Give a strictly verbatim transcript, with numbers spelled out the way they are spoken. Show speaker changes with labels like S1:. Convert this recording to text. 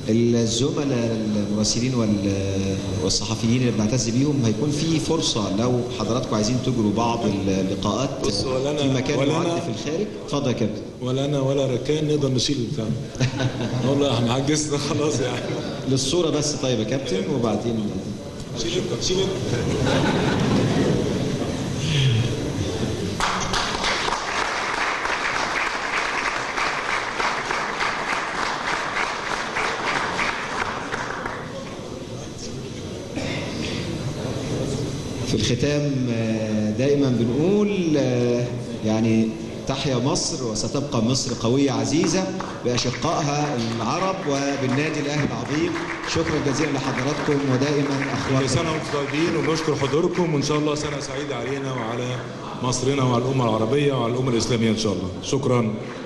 S1: الزملاء المراسلين والصحفيين اللي بنعتز بيهم هيكون في فرصه لو حضراتكم عايزين تجروا بعض اللقاءات في مكان معد في الخارج. اتفضل يا كابتن.
S2: ولا انا ولا ركان نقدر نشيل البتاع. والله احنا عجزنا خلاص يعني.
S1: للصوره بس. طيب يا كابتن وبعدين
S2: شيل انت شيل انت.
S1: في الختام دائما بنقول يعني تحيا مصر وستبقى مصر قوية عزيزة بأشقائها العرب وبالنادي الأهلي العظيم. شكرا جزيلا لحضراتكم ودائما أخواتنا.
S2: كل سنة وانتم طيبين وبنشكر حضوركم وإن شاء الله سنة سعيدة علينا وعلى مصرنا وعلى الأمة العربية وعلى الأمة الإسلامية إن شاء الله. شكرا.